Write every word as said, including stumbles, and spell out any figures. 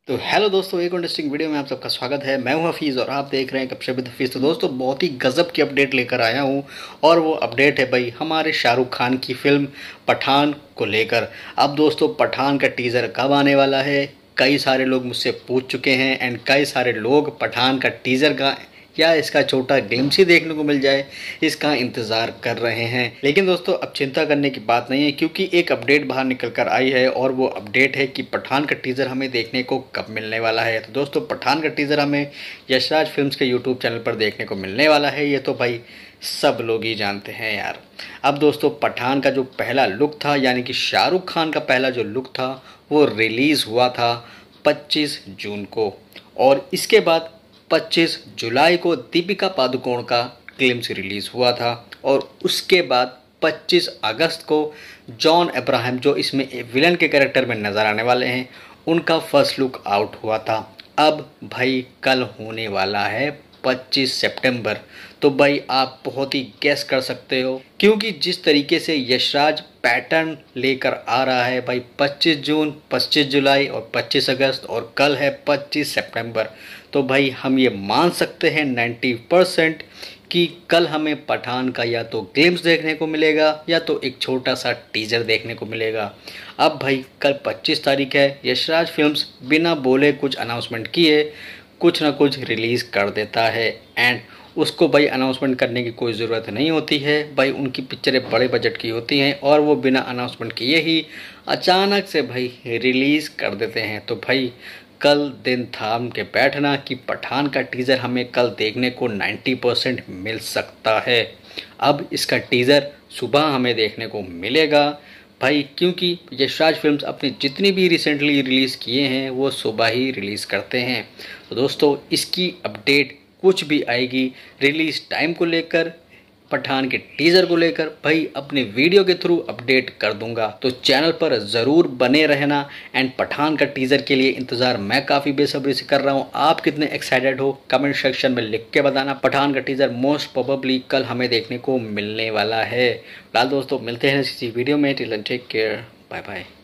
तो हेलो दोस्तों, एक इंटरेस्टिंग वीडियो में आप सबका स्वागत है। मैं हूं हफीज़ और आप देख रहे हैं कब से विद हफीज़। तो दोस्तों, बहुत ही गजब की अपडेट लेकर आया हूं और वो अपडेट है भाई हमारे शाहरुख खान की फिल्म पठान को लेकर। अब दोस्तों, पठान का टीज़र कब आने वाला है, कई सारे लोग मुझसे पूछ चुके हैं एंड कई सारे लोग पठान का टीज़र का या इसका छोटा ग्लिम्स ही देखने को मिल जाए इसका इंतज़ार कर रहे हैं। लेकिन दोस्तों, अब चिंता करने की बात नहीं है, क्योंकि एक अपडेट बाहर निकल कर आई है और वो अपडेट है कि पठान का टीज़र हमें देखने को कब मिलने वाला है। तो दोस्तों, पठान का टीज़र हमें यशराज फिल्म्स के यूट्यूब चैनल पर देखने को मिलने वाला है। ये तो भाई सब लोग ही जानते हैं यार। अब दोस्तों, पठान का जो पहला लुक था, यानी कि शाहरुख खान का पहला जो लुक था, वो रिलीज़ हुआ था पच्चीस जून को और इसके बाद पच्चीस जुलाई को दीपिका पादुकोण का ग्लिम्स रिलीज़ हुआ था और उसके बाद पच्चीस अगस्त को जॉन अब्राहम, जो इसमें विलन के कैरेक्टर में नज़र आने वाले हैं, उनका फर्स्ट लुक आउट हुआ था। अब भाई कल होने वाला है पच्चीस सितंबर। तो भाई आप बहुत ही गैस कर सकते हो, क्योंकि जिस तरीके से यशराज पैटर्न लेकर आ रहा है भाई, पच्चीस जून, पच्चीस जुलाई और पच्चीस अगस्त और कल है पच्चीस सितंबर। तो भाई हम ये मान सकते हैं नब्बे परसेंट कि कल हमें पठान का या तो ग्लिम्स देखने को मिलेगा या तो एक छोटा सा टीजर देखने को मिलेगा। अब भाई कल पच्चीस तारीख है, यशराज फिल्म्स बिना बोले कुछ अनाउंसमेंट किए कुछ ना कुछ रिलीज़ कर देता है एंड उसको भाई अनाउंसमेंट करने की कोई ज़रूरत नहीं होती है भाई। उनकी पिक्चरें बड़े बजट की होती हैं और वो बिना अनाउंसमेंट किए ही अचानक से भाई रिलीज़ कर देते हैं। तो भाई कल दिन थाम के बैठना कि पठान का टीज़र हमें कल देखने को नब्बे परसेंट मिल सकता है। अब इसका टीज़र सुबह हमें देखने को मिलेगा भाई, क्योंकि यशराज फिल्म्स अपनी जितनी भी रिसेंटली रिलीज़ किए हैं वो सुबह ही रिलीज़ करते हैं। तो दोस्तों, इसकी अपडेट कुछ भी आएगी रिलीज़ टाइम को लेकर, पठान के टीज़र को लेकर, भाई अपने वीडियो के थ्रू अपडेट कर दूंगा। तो चैनल पर ज़रूर बने रहना एंड पठान का टीज़र के लिए इंतज़ार मैं काफ़ी बेसब्री से कर रहा हूँ। आप कितने एक्साइटेड हो कमेंट सेक्शन में लिख के बताना। पठान का टीज़र मोस्ट प्रोबेबली कल हमें देखने को मिलने वाला है। फिलहाल दोस्तों, मिलते हैं इसी वीडियो में। Till then take care, bye bye.